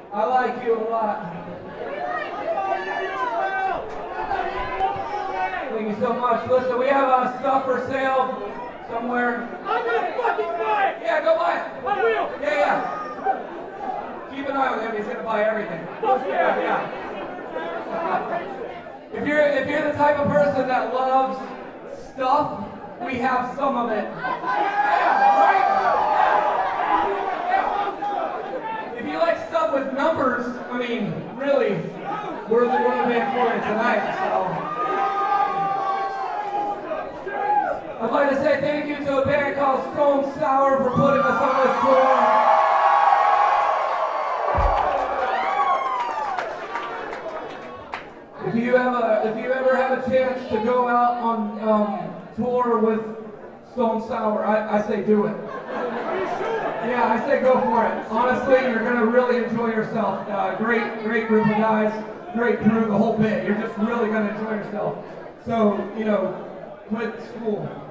I like you a lot. Thank you so much. Listen, we have stuff for sale somewhere. I'm gonna fucking buy it! Yeah, go buy it. I will! Yeah. Keep an eye on him. He's gonna buy everything. Yeah. If you're the type of person that loves stuff, we have some of it. Yeah, right? Yeah. If you like stuff with numbers, I mean, really, we're the band for it tonight. So. I'd like to say thank you to a band called Stone Sour for putting us on this tour. If you ever have a chance to go out on tour with Stone Sour, I say do it. Yeah, I say go for it. Honestly, you're gonna really enjoy yourself. Great group of guys, great crew, the whole bit. You're just really gonna enjoy yourself. So, quit school.